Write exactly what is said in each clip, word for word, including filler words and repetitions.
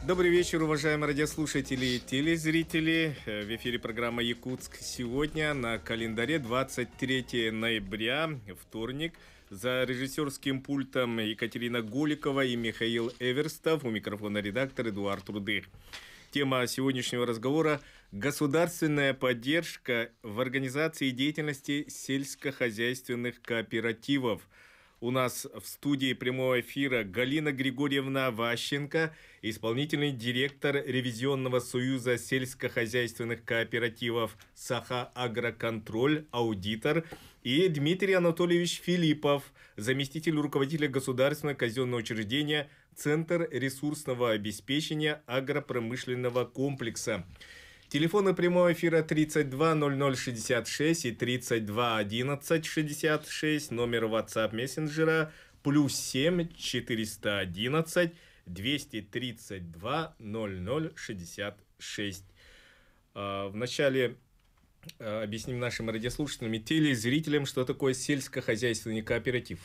Добрый вечер, уважаемые радиослушатели и телезрители. В эфире программа «Якутск сегодня». На календаре двадцать третье ноября, вторник. За режиссерским пультом Екатерина Голикова и Михаил Эверстов. У микрофона редактор Эдуард Рудых. Тема сегодняшнего разговора – государственная поддержка в организации деятельности сельскохозяйственных кооперативов. У нас в студии прямого эфира Галина Григорьевна Ващенко, исполнительный директор Ревизионного союза сельскохозяйственных кооперативов «Саха-Агроконтроль», аудитор, и Дмитрий Анатольевич Филиппов, заместитель руководителя государственного казенного учреждения «Центр ресурсного обеспечения агропромышленного комплекса». Телефоны прямого эфира тридцать два ноль ноль шестьдесят шесть и тридцать два одиннадцать шестьдесят шесть, номер WhatsApp мессенджера плюс семь четыреста одиннадцать двести тридцать два ноль ноль шестьдесят шесть. Вначале объясним нашим радиослушателям и телезрителям, что такое сельскохозяйственный кооператив.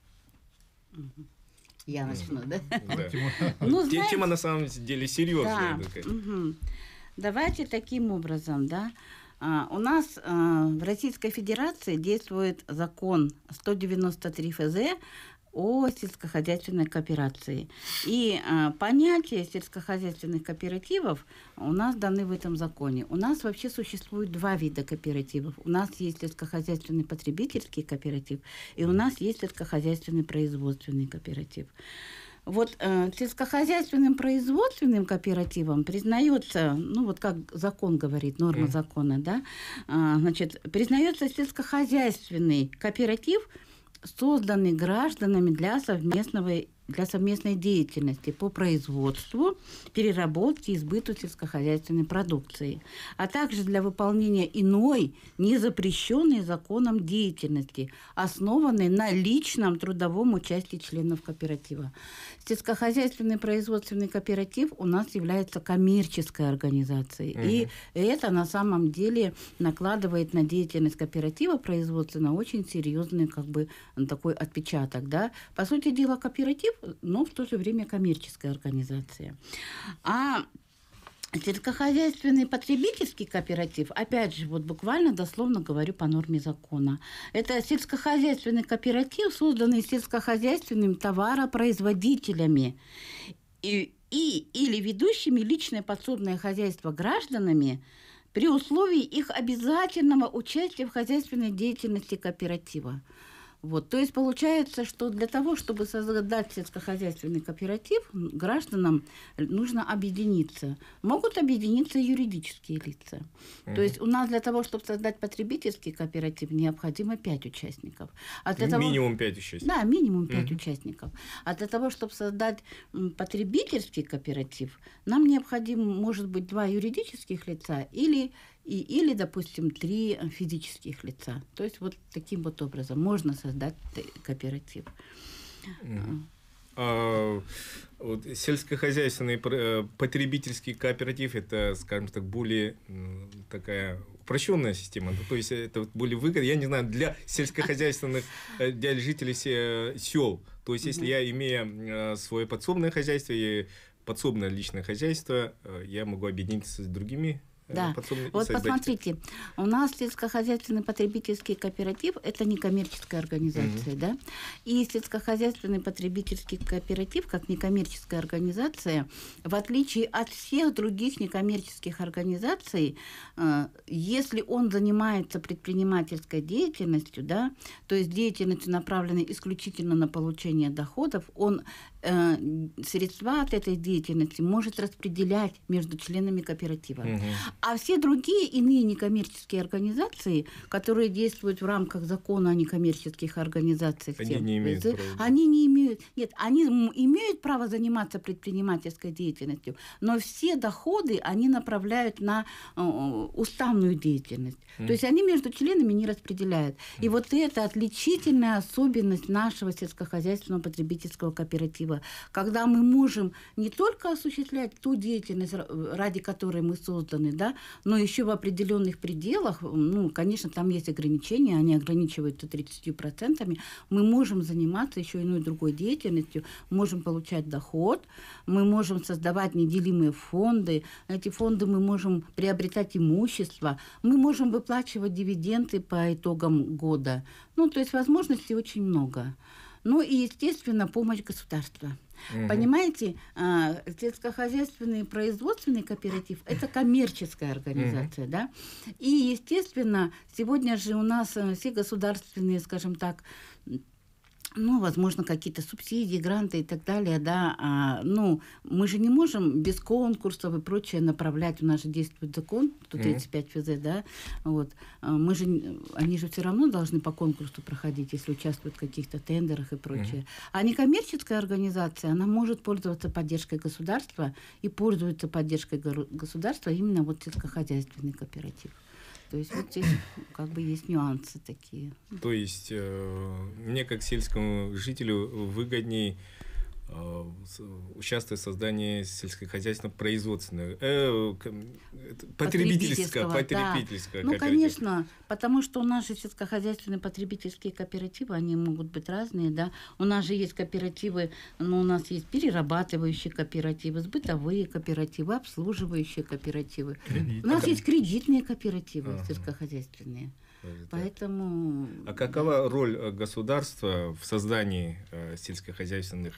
Я начну, да? Да. Ну, знаете, тема на самом деле серьезная. Да. Угу. Давайте таким образом, да, а, у нас а, в Российской Федерации действует закон сто девяносто три эф зэ о сельскохозяйственной кооперации. И а, понятие сельскохозяйственных кооперативов у нас даны в этом законе. У нас вообще существует два вида кооперативов. У нас есть сельскохозяйственный потребительский кооператив, и у нас есть сельскохозяйственный производственный кооператив. Вот э, сельскохозяйственным производственным кооперативом признается, ну вот как закон говорит, норма mm. закона, да, э, значит, признается сельскохозяйственный кооператив, созданный гражданами для совместного для совместной деятельности по производству, переработке и сбыту сельскохозяйственной продукции, а также для выполнения иной, незапрещенной законом деятельности, основанной на личном трудовом участии членов кооператива. Сельскохозяйственный производственный кооператив у нас является коммерческой организацией, угу. и это на самом деле накладывает на деятельность кооператива производственного очень серьезный как бы такой отпечаток. Да? По сути дела, кооператив, но в то же время коммерческая организация. А сельскохозяйственный потребительский кооператив, опять же, вот буквально дословно говорю по норме закона, это сельскохозяйственный кооператив, созданный сельскохозяйственными товаропроизводителями и, и или ведущими личное подсобное хозяйство гражданами при условии их обязательного участия в хозяйственной деятельности кооператива. Вот, то есть получается, что для того, чтобы создать сельскохозяйственный кооператив, гражданам нужно объединиться. Могут объединиться юридические лица. Mm-hmm. То есть у нас для того, чтобы создать потребительский кооператив, необходимо пять участников. А для того... Минимум пять участников. Да, минимум пять mm-hmm. участников. А для того, чтобы создать потребительский кооператив, нам необходимо, может быть, два юридических лица или, и, или допустим, три физических лица. То есть вот таким вот образом можно создать кооператив. Mm-hmm. А, вот, сельскохозяйственный потребительский кооператив – это, скажем так, более такая упрощенная система. То есть это более выгодно, я не знаю, для сельскохозяйственных, для жителей сел. То есть если я, имея свое подсобное хозяйство и подсобное личное хозяйство, я могу объединиться с другими. Да, вот посмотрите, у нас сельскохозяйственный потребительский кооператив – это некоммерческая организация, угу. да, и сельскохозяйственный потребительский кооператив, как некоммерческая организация, в отличие от всех других некоммерческих организаций, если он занимается предпринимательской деятельностью, да, то есть деятельностью, направленной исключительно на получение доходов, он средства от этой деятельности может распределять между членами кооператива. Угу. А все другие иные некоммерческие организации, которые действуют в рамках закона о некоммерческих организациях, они не имеют права. Они не имеют, нет, они имеют право заниматься предпринимательской деятельностью, но все доходы они направляют на уставную деятельность. Mm. То есть они между членами не распределяют. Mm. И вот это отличительная особенность нашего сельскохозяйственного потребительского кооператива, когда мы можем не только осуществлять ту деятельность, ради которой мы созданы, да, да, но еще в определенных пределах, ну, конечно, там есть ограничения, они ограничиваются тридцатью процентами, мы можем заниматься еще иной другой деятельностью, можем получать доход, мы можем создавать неделимые фонды, эти фонды мы можем приобретать имущество, мы можем выплачивать дивиденды по итогам года. Ну, то есть возможностей очень много. Ну и, естественно, помощь государства. Угу. Понимаете, сельскохозяйственный производственный кооператив – это коммерческая организация, угу. да? И, естественно, сегодня же у нас все государственные, скажем так, ну, возможно, какие-то субсидии, гранты и так далее, да, а, ну, мы же не можем без конкурсов и прочее направлять, у нас же действует закон, сто тридцать пять эф зэ, да, вот, мы же, они же все равно должны по конкурсу проходить, если участвуют в каких-то тендерах и прочее. Mm-hmm. А некоммерческая организация, она может пользоваться поддержкой государства и пользуется поддержкой государства именно вот сельскохозяйственный кооператив. То есть вот здесь как бы есть нюансы такие. То есть э, мне как сельскому жителю выгоднее э, участвовать в создании сельскохозяйственного производственного, э, потребительского, потребительского. Да. Ну, конечно, потому что у нас же сельскохозяйственные потребительские кооперативы, они могут быть разные, да. У нас же есть кооперативы, ну, у нас есть перерабатывающие кооперативы, бытовые кооперативы, обслуживающие кооперативы. Кредит. У нас а есть кредитные кооперативы ага. сельскохозяйственные. Поэтому... А какова роль государства в создании э, сельскохозяйственных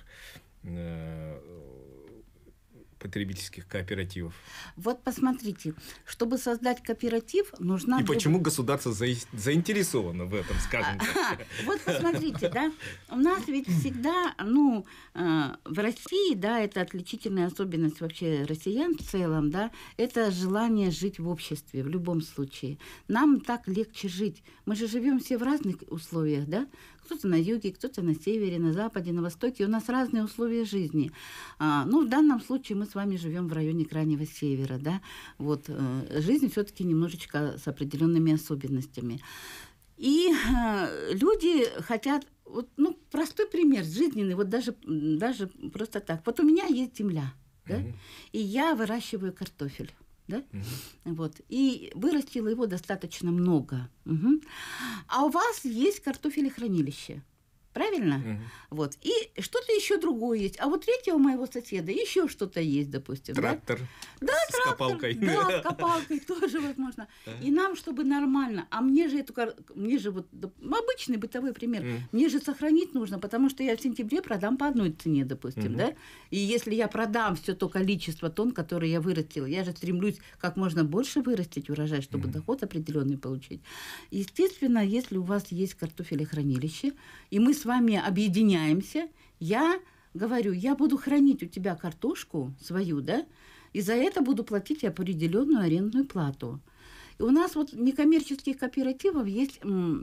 э, потребительских кооперативов? Вот посмотрите, чтобы создать кооператив, нужна... И почему государство за... заинтересовано в этом, скажем так? Вот посмотрите, да, у нас ведь всегда, ну, в России, да, это отличительная особенность вообще россиян в целом, да, это желание жить в обществе в любом случае. Нам так легче жить. Мы же живем все в разных условиях, да, кто-то на юге, кто-то на севере, на западе, на востоке. У нас разные условия жизни. А, ну, в данном случае мы с вами живем в районе Крайнего Севера, да. Вот, э, жизнь все-таки немножечко с определенными особенностями. И э, люди хотят, вот, ну, простой пример жизненный, вот даже, даже просто так. Вот у меня есть земля, да, mm-hmm. и я выращиваю картофель. Да? Угу. Вот. И вырастила его достаточно много. Угу. А у вас есть картофелехранилище. Правильно? Угу. Вот. И что-то еще другое есть. А вот третьего моего соседа еще что-то есть, допустим. Трактор. Да, с трактор. Копалкой. Да, с копалкой тоже возможно. И нам, чтобы нормально. А мне же эту мне же вот обычный бытовой пример. Mm. Мне же сохранить нужно, потому что я в сентябре продам по одной цене, допустим, mm-hmm. да? И если я продам все то количество тонн, которые я вырастила, я же стремлюсь как можно больше вырастить урожай, чтобы mm-hmm. доход определенный получить. Естественно, если у вас есть картофелехранилище, и мы с вами объединяемся, я говорю, я буду хранить у тебя картошку свою, да, и за это буду платить определенную арендную плату. И у нас вот некоммерческих кооперативов есть,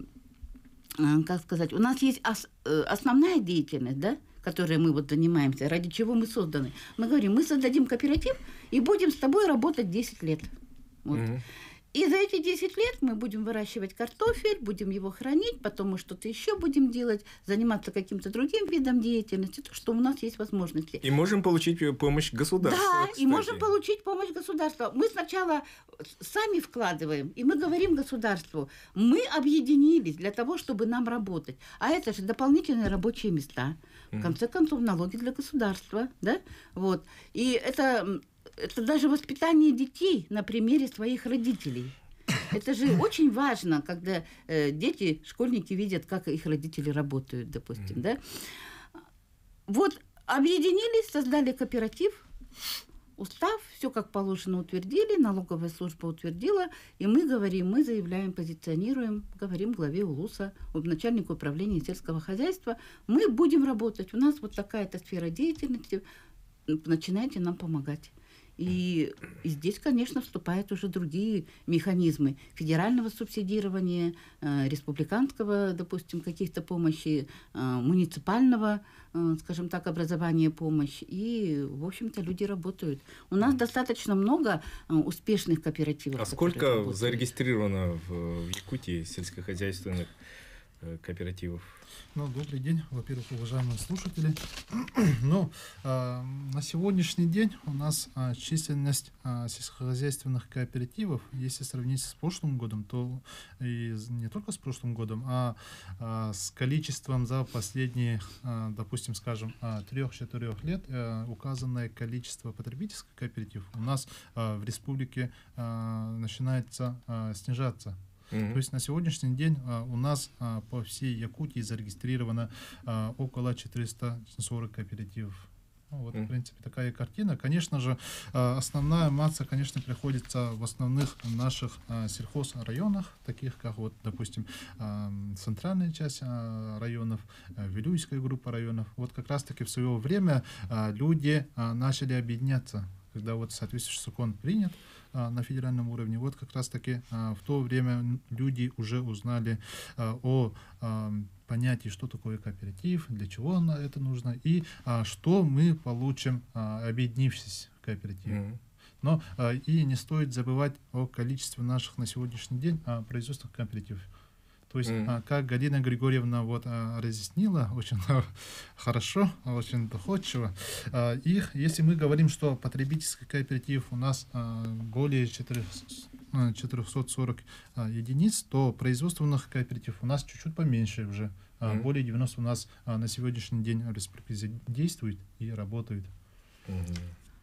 как сказать, у нас есть ос, основная деятельность, да, которой мы вот занимаемся, ради чего мы созданы. Мы говорим, мы создадим кооператив и будем с тобой работать десять лет. Вот. Mm-hmm. И за эти десять лет мы будем выращивать картофель, будем его хранить, потом мы что-то еще будем делать, заниматься каким-то другим видом деятельности, то, что у нас есть возможности. И можем получить помощь государства. Да, кстати. И можем получить помощь государства. Мы сначала сами вкладываем, и мы говорим государству, мы объединились для того, чтобы нам работать. А это же дополнительные рабочие места. В конце концов, налоги для государства. Да? Вот. И это... Это даже воспитание детей на примере своих родителей. Это же очень важно, когда э, дети, школьники видят, как их родители работают, допустим, да. Вот объединились, создали кооператив, устав, все как положено утвердили, налоговая служба утвердила, и мы говорим, мы заявляем, позиционируем, говорим главе УЛУСа, начальнику управления сельского хозяйства, мы будем работать, у нас вот такая-то сфера деятельности, начинайте нам помогать. И, и здесь, конечно, вступают уже другие механизмы федерального субсидирования, э, республиканского, допустим, каких-то помощи, э, муниципального, э, скажем так, образования, помощь. И, в общем-то, люди работают. У нас достаточно много э, успешных кооперативов. А сколько зарегистрировано в, в Якутии сельскохозяйственных кооперативов? Ну, добрый день, во-первых, уважаемые слушатели. Ну, э, на сегодняшний день у нас э, численность э, сельскохозяйственных кооперативов, если сравнить с прошлым годом, то и не только с прошлым годом, а э, с количеством за последние, э, допустим, скажем, э, трех-четырех лет, э, указанное количество потребительских кооперативов у нас э, в республике э, начинается э, снижаться. Mm-hmm. То есть на сегодняшний день а, у нас а, по всей Якутии зарегистрировано а, около четыреста сорок кооперативов. Ну, вот, mm-hmm. в принципе, такая картина. Конечно же, а, основная масса, конечно, приходится в основных наших а, сельхозрайонах, таких как, вот, допустим, а, центральная часть а, районов, а, Вилюйская группа районов. Вот как раз-таки в свое время а, люди а, начали объединяться, когда вот соответствующий закон принят а, на федеральном уровне. Вот как раз-таки а, в то время люди уже узнали а, о а, понятии, что такое кооператив, для чего это нужно и а, что мы получим, а, объединившись в кооперативе. Mm-hmm. Но а, и не стоит забывать о количестве наших на сегодняшний день а, производственных кооперативов. То есть, mm-hmm. как Галина Григорьевна вот, а, разъяснила очень хорошо, очень доходчиво, а, их, если мы говорим, что потребительский кооператив у нас а, более четырехсот сорок а, единиц, то производственных кооперативов у нас чуть-чуть поменьше уже. А, mm-hmm. Более девяноста у нас а, на сегодняшний день в республике действует и работает. Mm-hmm.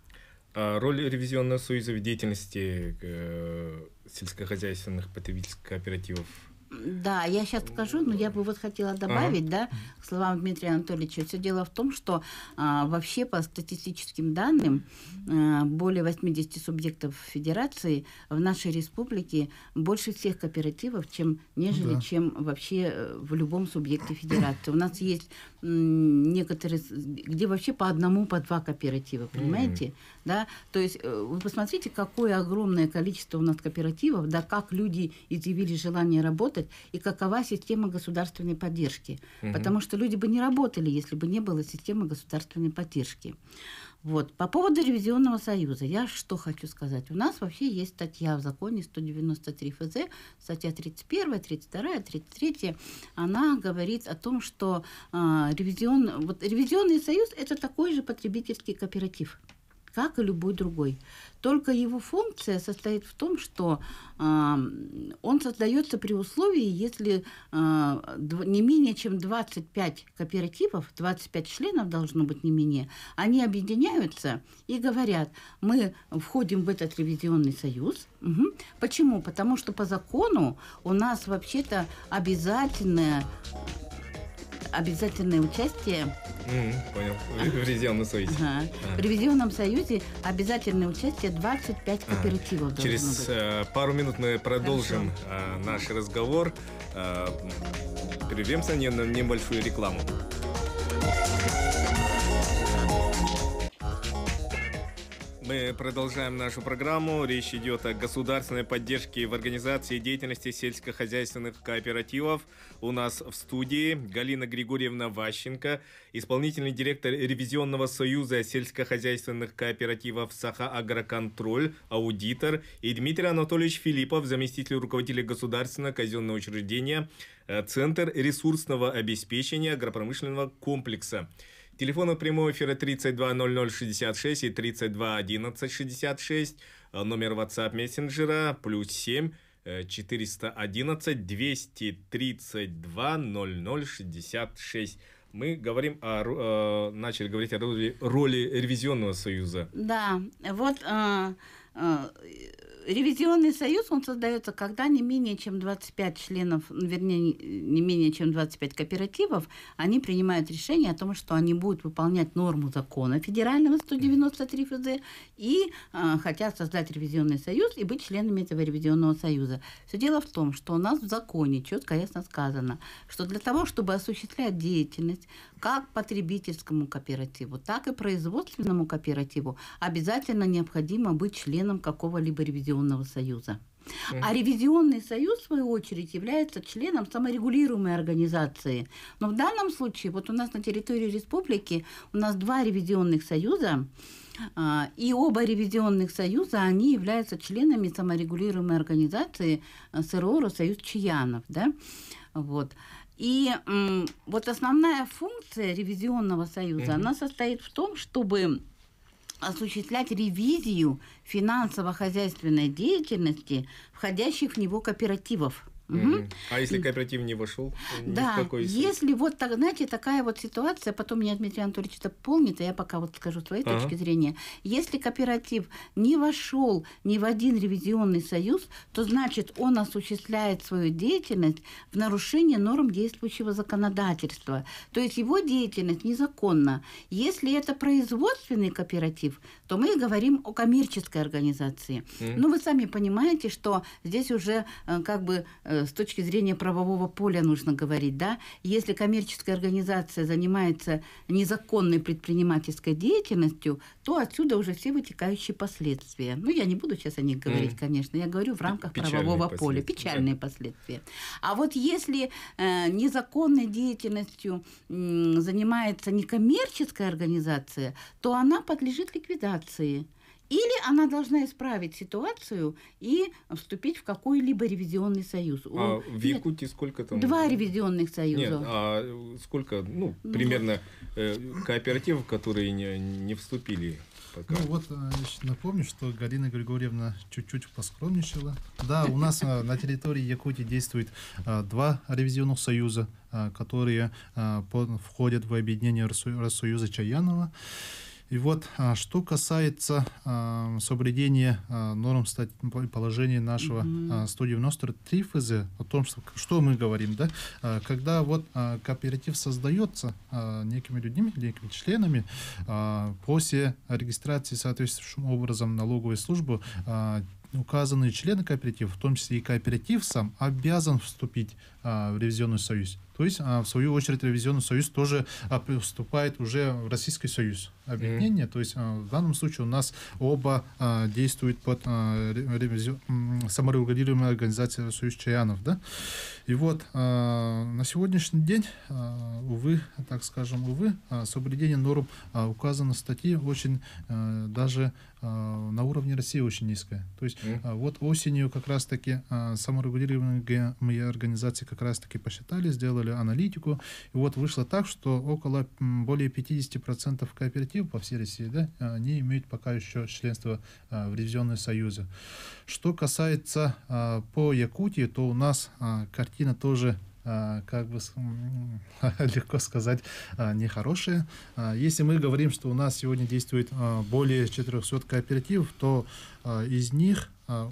А роль ревизионного союза в деятельности э, сельскохозяйственных потребительских кооперативов? Да, я сейчас скажу, но я бы вот хотела добавить, ага. да, к словам Дмитрия Анатольевича. Все дело в том, что а, вообще по статистическим данным а, более восьмидесяти субъектов федерации в нашей республике больше всех кооперативов, чем, нежели да. чем вообще в любом субъекте федерации. У нас есть м, некоторые, где вообще по одному, по два кооператива, понимаете? Mm-hmm. Да? То есть вы посмотрите, какое огромное количество у нас кооперативов, да, как люди изъявили желание работать, и какова система государственной поддержки. Угу. Потому что люди бы не работали, если бы не было системы государственной поддержки. Вот. По поводу ревизионного союза, я что хочу сказать. У нас вообще есть статья в законе сто девяносто три эф зэ, статья тридцать первая, тридцать вторая, тридцать третья. Она говорит о том, что а, ревизион, вот, ревизионный союз – это такой же потребительский кооператив, как и любой другой. Только его функция состоит в том, что э, он создается при условии, если э, не менее чем двадцать пять кооперативов, двадцать пять членов должно быть не менее, они объединяются и говорят, мы входим в этот ревизионный союз. Угу. Почему? Потому что по закону у нас вообще-то обязательное обязательное участие. Mm, понял. В ревизионном союзе. Ага. А. В ревизионном союзе обязательное участие двадцать пять кооперативов. А. Через э, пару минут мы продолжим э, наш разговор. Э, прервемся не на небольшую рекламу. Мы продолжаем нашу программу. Речь идет о государственной поддержке в организации деятельности сельскохозяйственных кооперативов. У нас в студии Галина Григорьевна Ващенко, исполнительный директор ревизионного союза сельскохозяйственных кооперативов «Саха-Агроконтроль», аудитор, и Дмитрий Анатольевич Филиппов, заместитель руководителя государственного казенного учреждения «Центр ресурсного обеспечения агропромышленного комплекса». Телефоны прямого эфира тридцать два ноль ноль шестьдесят шесть и тридцать два одиннадцать шестьдесят шесть. Номер WhatsApp мессенджера плюс семь четыреста одиннадцать двести тридцать два ноль ноль шестьдесят шесть. Мы говорим о, э, начали говорить о роли, роли ревизионного союза. Да, вот э, э, ревизионный союз, он создается, когда не менее чем двадцать пять членов, вернее, не менее чем двадцать пять кооперативов, они принимают решение о том, что они будут выполнять норму закона федерального сто девяносто три эф зэ и э, хотят создать ревизионный союз и быть членами этого ревизионного союза. Все дело в том, что у нас в законе четко ясно сказано, что для того, чтобы осуществлять деятельность как потребительскому кооперативу, так и производственному кооперативу, обязательно необходимо быть членом какого-либо ревизионного союза. Mm-hmm. А ревизионный союз, в свою очередь, является членом саморегулируемой организации. Но в данном случае, вот у нас на территории республики у нас два ревизионных союза, и оба ревизионных союза, они являются членами саморегулируемой организации СРО «Союз Чаянов». Да? Вот. И м, вот основная функция ревизионного союза, mm-hmm. она состоит в том, чтобы осуществлять ревизию финансово-хозяйственной деятельности входящих в него кооперативов. Mm-hmm. Угу. А если кооператив не вошел? Да, если вот, так, знаете, такая вот ситуация, потом меня Дмитрий Анатольевич это помнит, а я пока вот скажу своей ага. точки зрения. Если кооператив не вошел ни в один ревизионный союз, то значит он осуществляет свою деятельность в нарушении норм действующего законодательства. То есть его деятельность незаконна. Если это производственный кооператив, то мы говорим о коммерческой организации. Mm. Ну, вы сами понимаете, что здесь уже как бы с точки зрения правового поля нужно говорить, да, если коммерческая организация занимается незаконной предпринимательской деятельностью, то отсюда уже все вытекающие последствия. Ну, я не буду сейчас о них говорить, mm. конечно, я говорю в рамках печальные правового поля, печальные да. последствия. А вот если э, незаконной деятельностью э, занимается некоммерческая организация, то она подлежит ликвидации. Или она должна исправить ситуацию и вступить в какой-либо ревизионный союз. А в Якутии сколько там? Два ревизионных союза. Нет, а сколько, ну, примерно э, кооперативов, которые не, не вступили пока? Ну вот, напомню, что Галина Григорьевна чуть-чуть поскромничала. Да, у нас на территории Якутии действует два ревизионных союза, которые входят в объединение Россоюза Чаянова. И вот, что касается а, соблюдения а, норм положения нашего а, сто девяносто три эф зэ, о том, что, что мы говорим, да, а, когда вот а, кооператив создается а, некими людьми, некими членами, а, после регистрации соответствующим образом налоговой службы, а, указанные члены кооператива, в том числе и кооператив сам, обязан вступить а, в ревизионный союз. То есть, а, в свою очередь, ревизионный союз тоже а, вступает уже в Российский союз объединения. Mm-hmm. То есть, а, в данном случае у нас оба а, действуют под а, ревизион, саморегулируемой организацией Союз Чаянов. Да? И вот а, на сегодняшний день, а, увы, так скажем, увы, а, соблюдение норм а, указанной статьи очень а, даже а, на уровне России очень низкое. То есть, mm-hmm. а, вот осенью как раз-таки а, саморегулируемые организации как раз-таки посчитали, сделали аналитику, и вот вышло так, что около более пятьдесят процентов кооперативов по всей России, да, они имеют пока еще членство а, в ревизионные союзы. Что касается а, по Якутии, то у нас а, картина тоже а, как бы легко сказать а, нехорошая. А, если мы говорим, что у нас сегодня действует а, более четырехсот кооперативов, то а, из них а,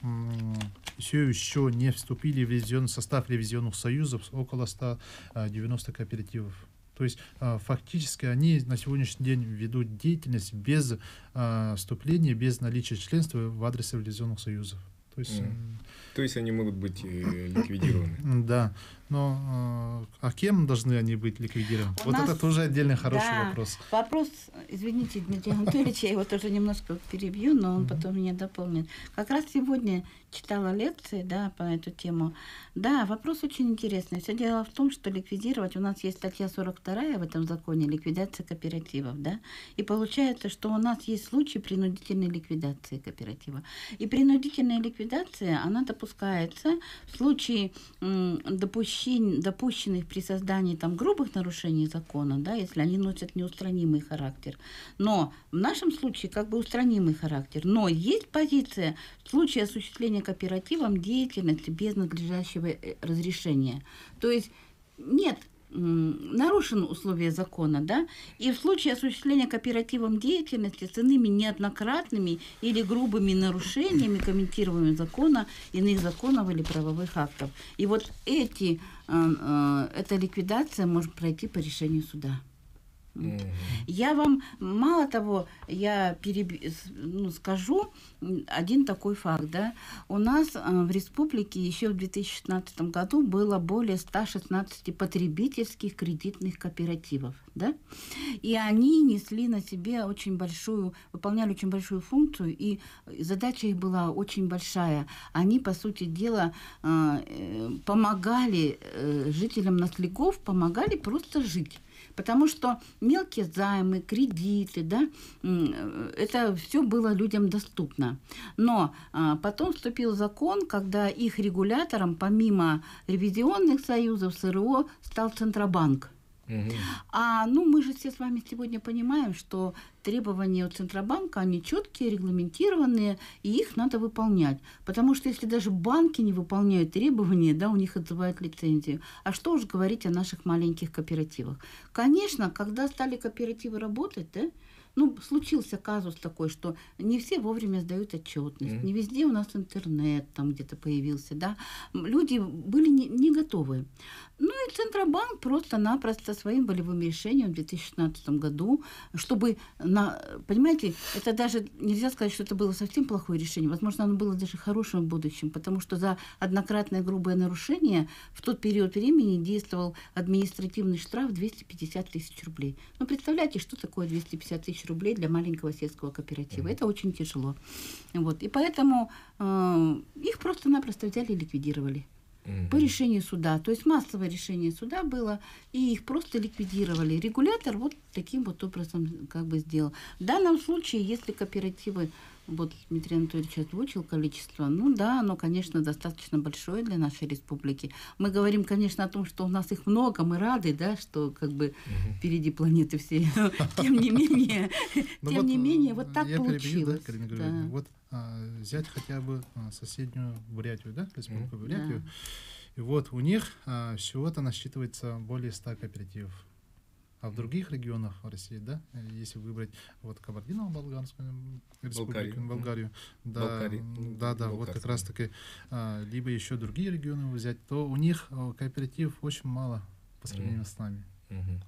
все еще не вступили в ревизионный состав ревизионных союзов около ста девяноста кооперативов. То есть фактически они на сегодняшний день ведут деятельность без вступления, без наличия членства в адрес ревизионных союзов. То есть, mm. То есть они могут быть э, ликвидированы. Да. Но э, а кем должны они быть ликвидированы? У вот нас... это тоже отдельный хороший да. вопрос. Вопрос, извините, Дмитрий Анатольевич, я его тоже немножко перебью, но он mm-hmm. потом меня дополнит. Как раз сегодня читала лекции, да, по эту тему. Да, вопрос очень интересный. Все дело в том, что ликвидировать, у нас есть статья сорок вторая в этом законе, ликвидация кооперативов, да, и получается, что у нас есть случай принудительной ликвидации кооператива. И принудительная ликвидация, она допускается в случае м, допущения допущенных при создании там грубых нарушений закона, да, если они носят неустранимый характер. Но в нашем случае как бы устранимый характер. Но есть позиция в случае осуществления кооперативом деятельности без надлежащего разрешения. То есть нет, нарушены условия закона, да, и в случае осуществления кооперативом деятельности с иными неоднократными или грубыми нарушениями комментируемого закона, иных законов или правовых актов. И вот эти, э, э, эта ликвидация может пройти по решению суда. Mm-hmm. Я вам, мало того, я переб... ну, скажу один такой факт, да. У нас э, в республике еще в две тысячи шестнадцатом году было более ста шестнадцати потребительских кредитных кооперативов, да, и они несли на себе очень большую, выполняли очень большую функцию, и задача их была очень большая. Они, по сути дела, э, помогали э, жителям Нослегов, помогали просто жить. Потому что мелкие займы, кредиты, да, это все было людям доступно. Но а, потом вступил закон, когда их регулятором, помимо ревизионных союзов, СРО, стал Центробанк. Угу. А ну, мы же все с вами сегодня понимаем, что требования от Центробанка, они четкие, регламентированные, и их надо выполнять. Потому что если даже банки не выполняют требования, да, у них отзывают лицензию. А что уж говорить о наших маленьких кооперативах. Конечно, когда стали кооперативы работать, да, ну, случился казус такой, что не все вовремя сдают отчетность, mm-hmm. не везде у нас интернет там где-то появился, да, люди были не, не готовы. Ну и Центробанк просто-напросто своим волевым решением в две тысячи шестнадцатом году, чтобы, на, понимаете, это даже нельзя сказать, что это было совсем плохое решение, возможно, оно было даже хорошим в будущем, потому что за однократное грубое нарушение в тот период времени действовал административный штраф двести пятьдесят тысяч рублей. Ну, представляете, что такое двести пятьдесят тысяч рублей для маленького сельского кооператива. Mm-hmm. Это очень тяжело. Вот. И поэтому э, их просто-напросто взяли и ликвидировали. Mm-hmm. По решению суда. То есть массовое решение суда было, и их просто ликвидировали. Регулятор вот таким вот образом как бы сделал. В данном случае, если кооперативы, вот Дмитрий Анатольевич озвучил количество, ну да, оно, конечно, достаточно большое для нашей республики. Мы говорим, конечно, о том, что у нас их много, мы рады, да, что как бы угу. впереди планеты все. Тем не менее, тем не менее, вот так получилось. Вот взять хотя бы соседнюю Бурятию, да, республику Бурятию, и вот у них всего-то насчитывается более ста кооперативов. А в других регионах России, да, если выбрать вот Кабардино-Балкарскую республику, Болгарию, да, Болгарии, да, да, вот как раз таки, а, либо еще другие регионы взять, то у них кооперативов очень мало по сравнению mm. с нами. Mm-hmm.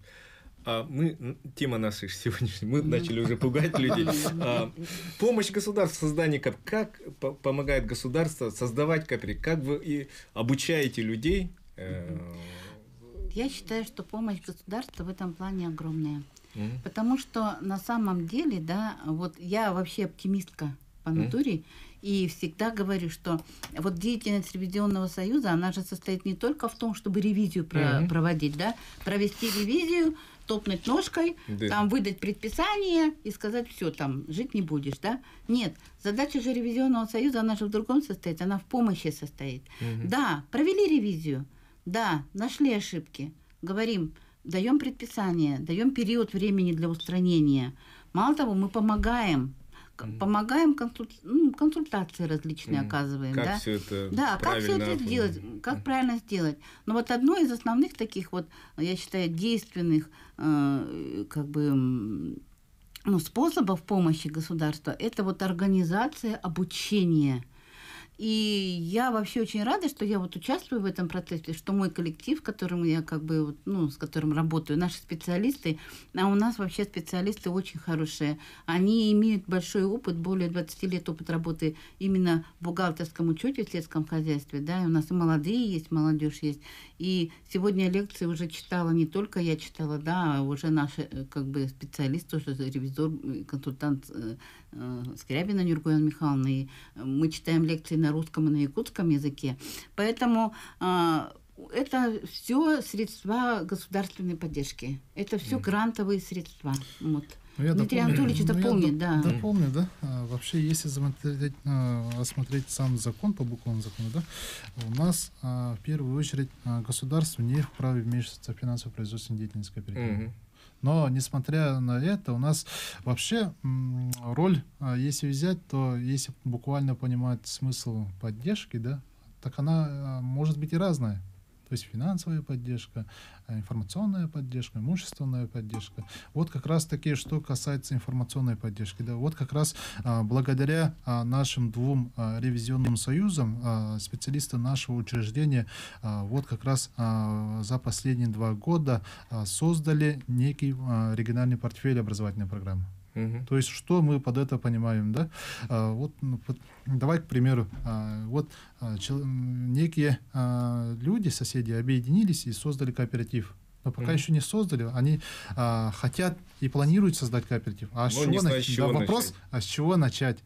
А мы, тема наша сегодняшняя, мы начали уже пугать людей. А, помощь государства в создании кооперативов. Как по- помогает государство создавать кооперативы? Как вы и обучаете людей? Э- Я считаю, что помощь государства в этом плане огромная. Mm-hmm. Потому что на самом деле, да, вот я вообще оптимистка по натуре, mm-hmm. и всегда говорю, что вот деятельность ревизионного союза, она же состоит не только в том, чтобы ревизию mm-hmm. про- проводить, да, провести ревизию, топнуть ножкой, mm-hmm. там выдать предписание и сказать, все, там, жить не будешь, да. Нет, задача же ревизионного союза, она же в другом состоит, она в помощи состоит. Mm-hmm. Да, провели ревизию, да, нашли ошибки, говорим, даем предписание, даем период времени для устранения. Мало того, мы помогаем, mm-hmm. помогаем, консуль... ну, консультации различные mm-hmm. оказываем. Как да? все это да, как все это сделать, как mm-hmm. правильно сделать. Но вот одно из основных таких вот, я считаю, действенных э, как бы, ну, способов помощи государства, это вот организация обучения. И я вообще очень рада, что я вот участвую в этом процессе, что мой коллектив, которым я как бы, ну, с которым работаю, наши специалисты, а у нас вообще специалисты очень хорошие. Они имеют большой опыт, более двадцати лет опыт работы именно в бухгалтерском учете в сельском хозяйстве, да, и у нас и молодые есть, молодежь есть. И сегодня лекции уже читала не только я читала, да, а уже наши как бы специалисты, уже ревизор, консультант Скрябина Нюргуяна Михайловна, и мы читаем лекции на русском и на якутском языке. Поэтому э, это все средства государственной поддержки. Это все mm. грантовые средства. Вот. Ну, я Дмитрий дополню, Анатольевич ну, дополнит, я да. Дополню, да. А, вообще, если смотреть, а, осмотреть сам закон по буквам закона, да, у нас а, в первую очередь а, государство не вправе вмешиваться в финансово-производственную деятельность кооператива. Mm-hmm. Но, несмотря на это, у нас вообще м, роль, а, если взять, то если буквально понимать смысл поддержки, да, так она а, может быть и разная. То есть финансовая поддержка, информационная поддержка, имущественная поддержка. Вот как раз таки, что касается информационной поддержки. Да, вот как раз а, благодаря а, нашим двум а, ревизионным союзам а, специалисты нашего учреждения а, вот как раз а, за последние два года а, создали некий а, региональный портфель образовательной программы. Uh-huh. То есть, что мы под это понимаем, да? А, вот, давай, к примеру, а, вот а, чел, некие а, люди, соседи, объединились и создали кооператив. Но пока uh-huh. еще не создали, они а, хотят и планируют создать кооператив. А с чего, не знаю, нач... с чего да, вопрос, начать. А с чего начать?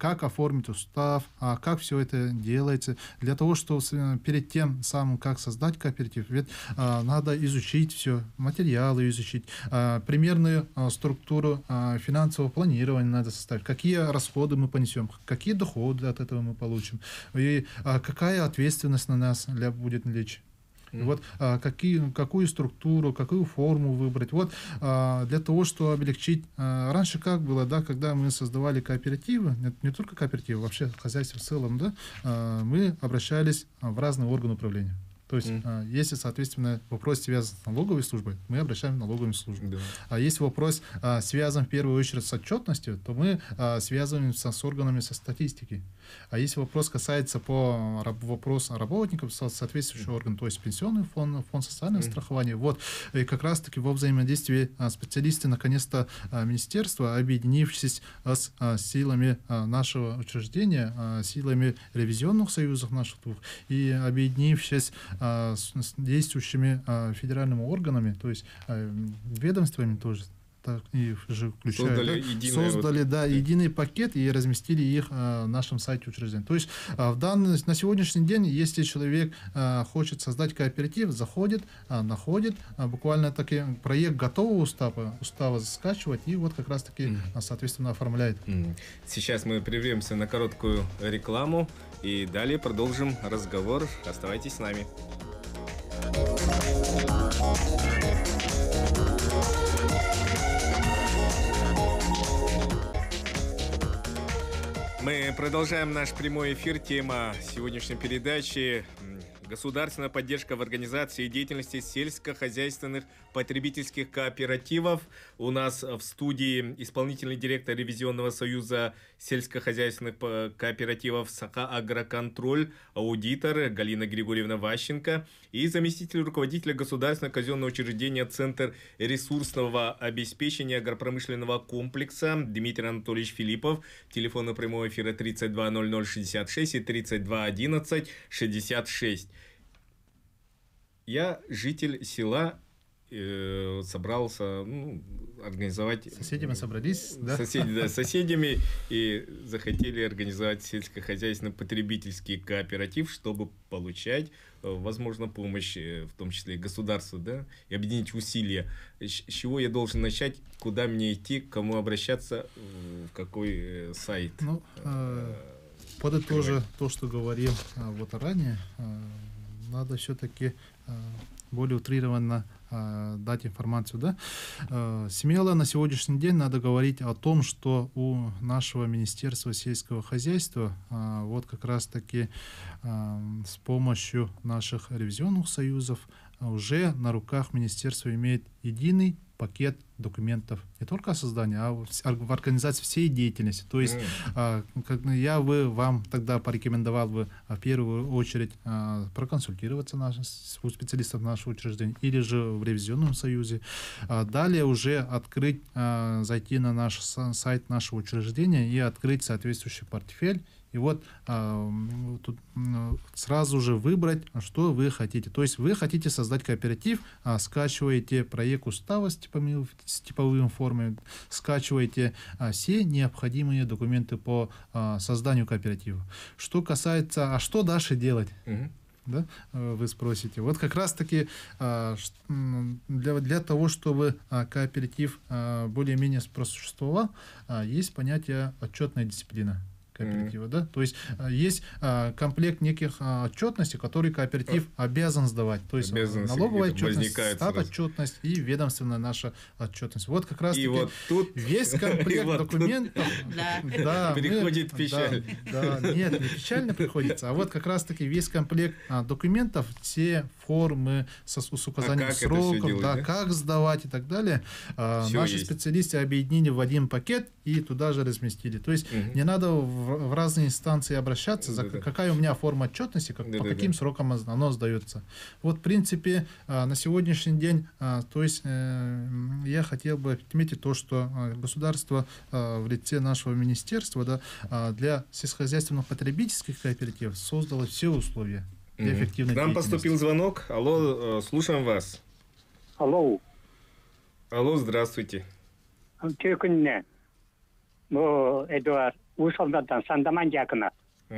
как оформить устав, а как все это делается. Для того, чтобы перед тем самым, как создать кооператив, ведь а, надо изучить все, материалы изучить, а, примерную а, структуру а, финансового планирования надо составить, какие расходы мы понесем, какие доходы от этого мы получим, и а, какая ответственность на нас для, будет лечь. Mm-hmm. Вот а, какие, какую структуру, какую форму выбрать. Вот а, для того, чтобы облегчить. А, раньше как было, да, когда мы создавали кооперативы, не, не только кооперативы, вообще хозяйство в целом, да, а, мы обращались в разные органы управления. То есть, mm. а, если, соответственно, вопрос связан с налоговой службой, мы обращаемся в налоговую службу. Yeah. А если вопрос а, связан в первую очередь с отчетностью, то мы а, связываемся с органами со статистики. А если вопрос касается по раб, вопросу работников, соответствующий mm. орган, то есть пенсионный фонд, фонд социального mm. страхования, вот, и как раз-таки во взаимодействии а, специалисты, наконец-то, а, министерства, объединившись а, с а, силами а, нашего учреждения, а, силами ревизионных союзов наших двух, и объединившись с действующими а, федеральными органами, то есть а, ведомствами тоже, так, и же включая, создали, да, создали вот... да, единый пакет и разместили их а, на нашем сайте учреждения. То есть а, в данный, на сегодняшний день, если человек а, хочет создать кооператив, заходит, а, находит, а, буквально таки проект готового устава, устава скачивать и вот как раз таки, mm. а, соответственно, оформляет. Mm. Сейчас мы прервемся на короткую рекламу и далее продолжим разговор. Оставайтесь с нами. Мы продолжаем наш прямой эфир. Тема сегодняшней передачи – государственная поддержка в организации деятельности сельскохозяйственных потребительских кооперативов. У нас в студии исполнительный директор Ревизионного союза сельскохозяйственных кооперативов «Саха Агроконтроль», аудитор Галина Григорьевна Ващенко и заместитель руководителя государственного казенного учреждения «Центр ресурсного обеспечения агропромышленного комплекса» Дмитрий Анатольевич Филиппов. Телефоны прямого эфира тридцать два ноль ноль шестьдесят шесть и тридцать два одиннадцать шестьдесят шесть. Я житель села, э, собрался ну, организовать... Соседями собрались, да? Соседи, да, соседями и захотели организовать сельскохозяйственно-потребительский кооператив, чтобы получать, возможно, помощь, в том числе и государству, да, и объединить усилия. С чего я должен начать, куда мне идти, к кому обращаться, в какой сайт? Ну, э, подытожа то, что говорил вот ранее, э, надо все-таки э, более утрированно э, дать информацию. Да? Э, смело на сегодняшний день надо говорить о том, что у нашего Министерства сельского хозяйства э, вот как раз-таки э, с помощью наших ревизионных союзов уже на руках министерства имеет единый пакет документов не только о создании, а в организации всей деятельности. То есть mm. как я бы вам тогда порекомендовал бы в первую очередь проконсультироваться наш, у специалистов нашего учреждения или же в ревизионном союзе. Далее уже открыть, зайти на наш сайт нашего учреждения и открыть соответствующий портфель. И вот а, тут а, сразу же выбрать, что вы хотите. То есть вы хотите создать кооператив, а, скачиваете проект устава с типовыми, с типовыми формами, скачиваете а, все необходимые документы по а, созданию кооператива. Что касается, а что дальше делать? Mm-hmm. Да, вы спросите. Вот как раз-таки а, для, для того, чтобы а, кооператив а, более-менее просуществовал, а, есть понятие отчетная дисциплина кооператива, mm-hmm. да, то есть а, есть а, комплект неких а, отчетностей, которые кооператив а. обязан сдавать, то есть налоговая отчетность, стат-отчетность и ведомственная наша отчетность. Вот как раз таки вот тут... весь комплект документов приходит печаль. Нет, не печально приходится, а вот как раз таки весь комплект документов, все формы с указанием сроков, да, как сдавать и так далее, наши специалисты объединили в один пакет и туда же разместили. То есть не надо в в разные инстанции обращаться, за да, какая да. у меня форма отчетности, как, да, по да, каким да. срокам оно сдается. Вот, в принципе, на сегодняшний день, то есть я хотел бы отметить то, что государство в лице нашего министерства, да, для сельскохозяйственных потребительских кооперативов создало все условия для эффективной деятельности. Нам поступил звонок. Алло, слушаем вас. Алло. Алло, здравствуйте. Эдуард Ушалдан Сандаман Дьяконов.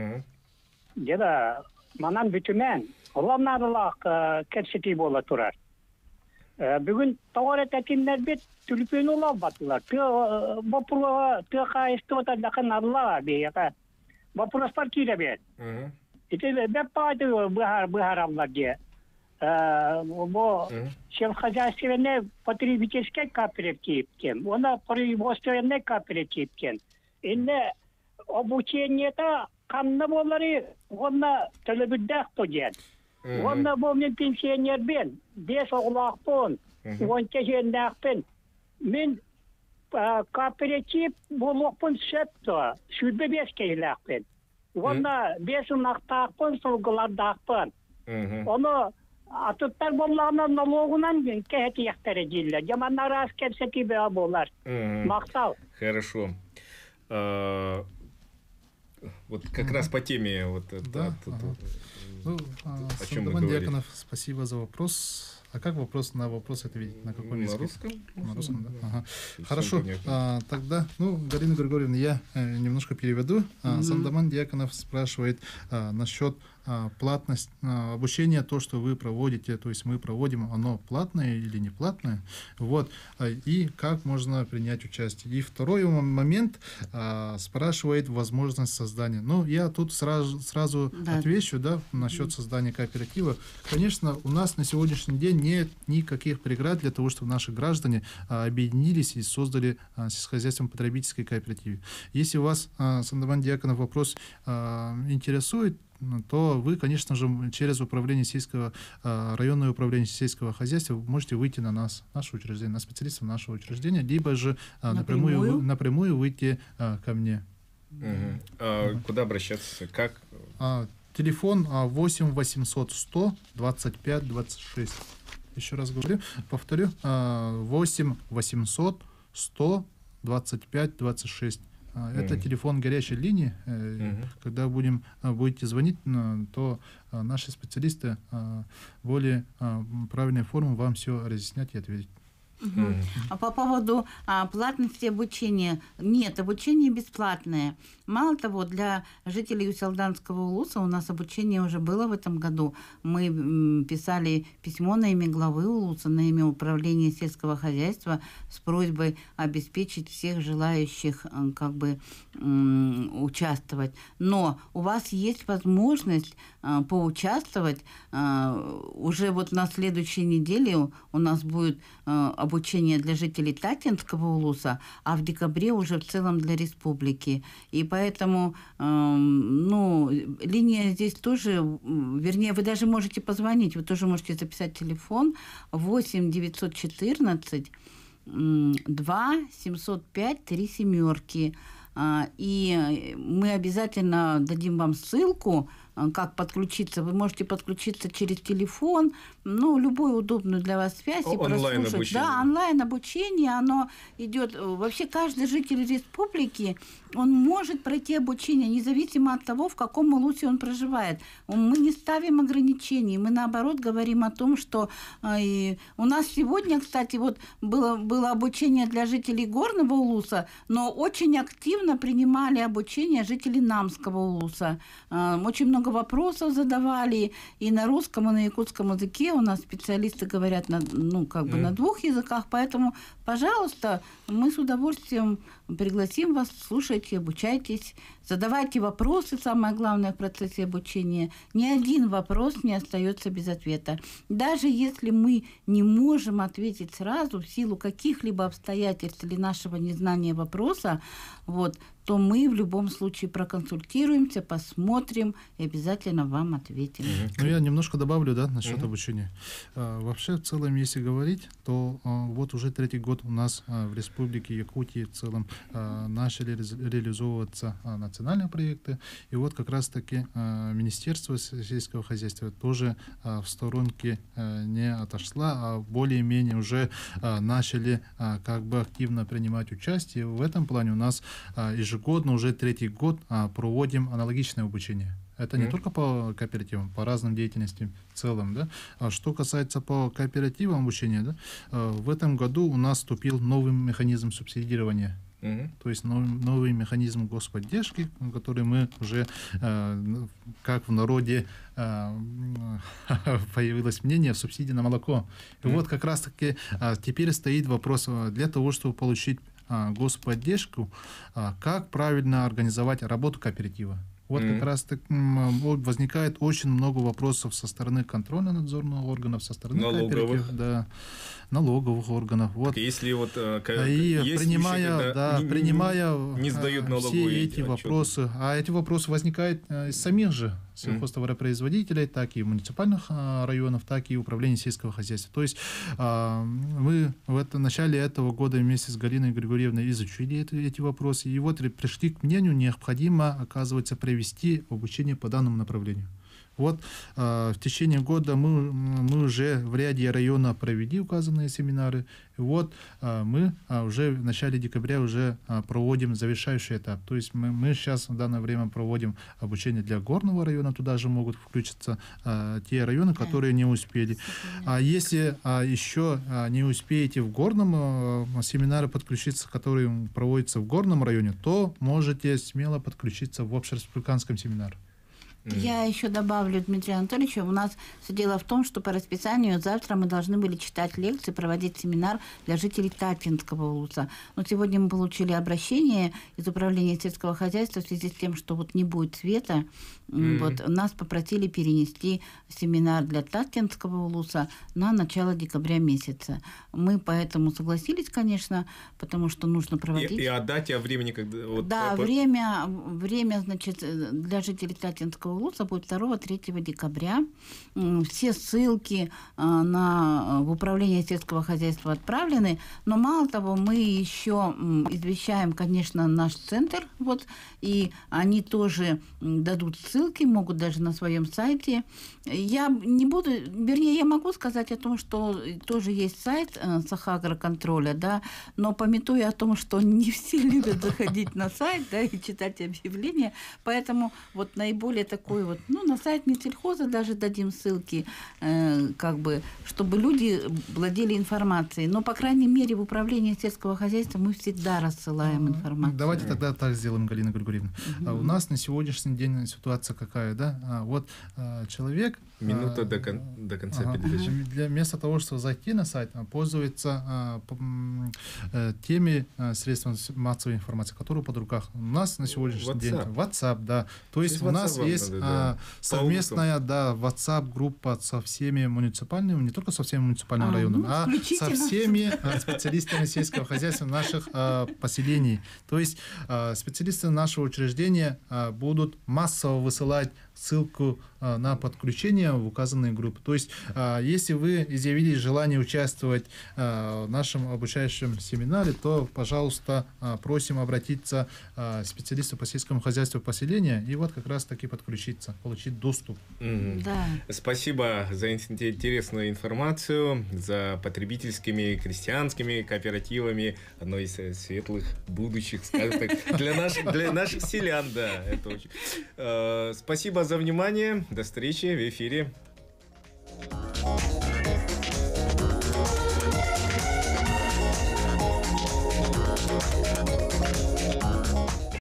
Деда манан бүтүмен уланарлык керсети бола турар. Бүгүн товар этекинler бит түлпөн улап батылар. Ты бопула тыха истота дакын алла бияка. Бопуластар кире бет. Ите беп пайды бахар бахар алла ге. Бо сельхозяйственный потребительский кооператив кен. Она производственный кооператив кен. Инде обучение-то канна болары онна төлөбүддак тоген. Онна бу мен пенсионер бен, беш оглак бон, он тежендак бен. Мен кооператив болокпун сөптө, сүрбе беш кейлак бен. Онна беш унактак бон, сулгулардак бон. Оно атыттар боллагынан налогунан кехети яктары дилер. Жамандар аскерсети бе болар. Мактал. Хорошо. А, вот как раз по теме вот да, это, ага. Ну, о чем мы говорим. Дьяконов, Спасибо за вопрос. А как вопрос на вопрос ответить? На каком языке? На русском. На русском, да. да. Ага. Хорошо. А, тогда, ну, Галина Григорьевна, я э, немножко переведу. Mm-hmm. А, Сандаман Дьяконов спрашивает а, насчет а, платность а, обучения, то, что вы проводите, то есть мы проводим, оно платное или не платное, вот, а, и как можно принять участие. И второй момент а, спрашивает возможность создания. Ну, я тут сразу, сразу да. отвечу, да, насчет mm-hmm. создания кооператива. Конечно, у нас на сегодняшний день нет никаких преград для того, чтобы наши граждане а, объединились и создали а, сельскохозяйственно-потребительский кооператив. Если вас, а, Сандаман Дьяконов, вопрос а, интересует, то вы, конечно же, через управление сельского, а, районное управление сельского хозяйства можете выйти на нас, наше учреждение, на специалистов нашего учреждения, либо же а, напрямую, напрямую, напрямую выйти а, ко мне. Угу. А, куда обращаться? Как? А, телефон а, восемь восемьсот сто двадцать пять двадцать шесть. Еще раз говорю, повторю, восемь восемьсот сто двадцать пять двадцать шесть. Это mm-hmm. телефон горячей линии. Mm-hmm. Когда будем, будете звонить, то наши специалисты более правильной формы вам все разъяснять и ответить. Угу. Mm-hmm. А по поводу а, платности обучения. Нет, обучение бесплатное. Мало того, для жителей Усть-Алданского улуса у нас обучение уже было в этом году. Мы м, писали письмо на имя главы улуса, на имя управления сельского хозяйства с просьбой обеспечить всех желающих как бы м, участвовать. Но у вас есть возможность а, поучаствовать. А, уже вот на следующей неделе у нас будет а, обучение для жителей Татинского улуса, а в декабре уже в целом для республики. И поэтому, э, ну, линия здесь тоже, вернее, вы даже можете позвонить, вы тоже можете записать телефон восемь девятьсот четырнадцать два семьсот пять три семерки. И мы обязательно дадим вам ссылку, как подключиться. Вы можете подключиться через телефон, ну, любую удобную для вас связь. О, и онлайн обучение. Да, онлайн обучение, оно идет. Вообще каждый житель республики, он может пройти обучение, независимо от того, в каком улусе он проживает. Мы не ставим ограничений, мы наоборот говорим о том, что э, у нас сегодня, кстати, вот было, было обучение для жителей Горного улуса, но очень активно принимали обучение жителей Намского улуса. Э, очень много вопросов задавали и на русском, и на якутском языке. У нас специалисты говорят на, ну, как бы mm. на двух языках, поэтому, пожалуйста, мы с удовольствием пригласим вас, слушайте, обучайтесь, задавайте вопросы, самое главное в процессе обучения. Ни один вопрос не остается без ответа. Даже если мы не можем ответить сразу в силу каких-либо обстоятельств или нашего незнания вопроса, вот, то мы в любом случае проконсультируемся, посмотрим и обязательно вам ответим. Ну, я немножко добавлю, да, насчет uh-huh. обучения. А, вообще, в целом, если говорить, то а, вот уже третий год у нас а, в Республике Якутии в целом а, начали ре- реализовываться а, национальные проекты. И вот как раз-таки а, Министерство сельского хозяйства тоже а, в сторонке а, не отошла, а более-менее уже а, начали а, как бы активно принимать участие. В этом плане у нас а, ежегодно, уже третий год а, проводим аналогичное обучение. Это не mm. только по кооперативам, по разным деятельностям в целом. Да? А что касается по кооперативам обучения, да, в этом году у нас вступил новый механизм субсидирования. Uh-huh. То есть нов, новый механизм господдержки, который мы уже, э, как в народе э, появилось мнение, субсидии на молоко. И uh-huh. вот как раз-таки э, теперь стоит вопрос для того, чтобы получить э, господдержку, э, как правильно организовать работу кооператива. Вот mm-hmm. как раз так, возникает очень много вопросов со стороны контрольно-надзорных органов, со стороны налоговых, да, налоговых органов. Вот. Если вот как, и есть принимая, вещи, да, не, принимая не сдают все эти отчеты. вопросы, а эти вопросы возникают из самих же сельхозтоваропроизводителей, так и муниципальных районов, так и управления сельского хозяйства. То есть мы в это, начале этого года вместе с Галиной Григорьевной изучили это, эти вопросы, и вот пришли к мнению, необходимо, оказывается, провести обучение по данному направлению. Вот э, в течение года мы, мы уже в ряде районов провели указанные семинары. И вот э, мы э, уже в начале декабря уже э, проводим завершающий этап. То есть мы, мы сейчас в данное время проводим обучение для горного района. Туда же могут включиться э, те районы, которые не успели. А если э, еще э, не успеете в горном э, семинаре подключиться, который проводится в горном районе, то можете смело подключиться в общереспубликанском семинаре. Я еще добавлю, Дмитрий Анатольевич, у нас все дело в том, что по расписанию завтра мы должны были читать лекции, проводить семинар для жителей Татлинского улуса. Но сегодня мы получили обращение из Управления сельского хозяйства в связи с тем, что вот не будет света. Mm-hmm. Вот, нас попросили перенести семинар для Татлинского улуса на начало декабря месяца. Мы поэтому согласились, конечно, потому что нужно проводить... И, и о дате, о времени, когда... Вот, да, по... время, время, значит, для жителей Татлинского улуса будет второго-третьего декабря. Все ссылки на, в Управление сельского хозяйства отправлены, но мало того, мы еще извещаем, конечно, наш центр, вот, и они тоже дадут ссылки, могут даже на своем сайте. Я не буду, вернее, я могу сказать о том, что тоже есть сайт Сахагроконтроля, да, но памятуя о том, что не все любят заходить на сайт, да, и читать объявления, поэтому вот наиболее такой вот, ну, на сайт Минсельхоза даже дадим ссылки, э, как бы, чтобы люди владели информацией. Но, по крайней мере, в Управлении сельского хозяйства мы всегда рассылаем информацию. Давайте тогда так сделаем, Галина Григорьевна. Угу. А у нас на сегодняшний день ситуация какая, да? А, вот а, человек... Минута а, до, кон, до конца ага, передачи. Для, вместо того, чтобы зайти на сайт, пользуется а, по, а, теми а, средствами массовой информации, которые под руках. У нас на сегодняшний WhatsApp. день WhatsApp, да. То есть Через у нас WhatsApp есть надо, а, да. совместная, да, WhatsApp-группа со всеми муниципальными, не только со всеми муниципальными а, районами, ну, а со всеми а, специалистами сельского хозяйства наших а, поселений. То есть а, специалисты нашего учреждения а, будут массово высылать ссылку а, на подключение в указанные группы. То есть, а, если вы изъявили желание участвовать а, в нашем обучающем семинаре, то, пожалуйста, а, просим обратиться а, к специалисту по сельскому хозяйству поселения и вот как раз-таки подключиться, получить доступ. Mm-hmm. Да. Спасибо за интересную информацию, за потребительскими, крестьянскими кооперативами, одной из светлых будущих, скажем так, для наших, для наших селян, да, это очень. Спасибо за внимание. До встречи в эфире.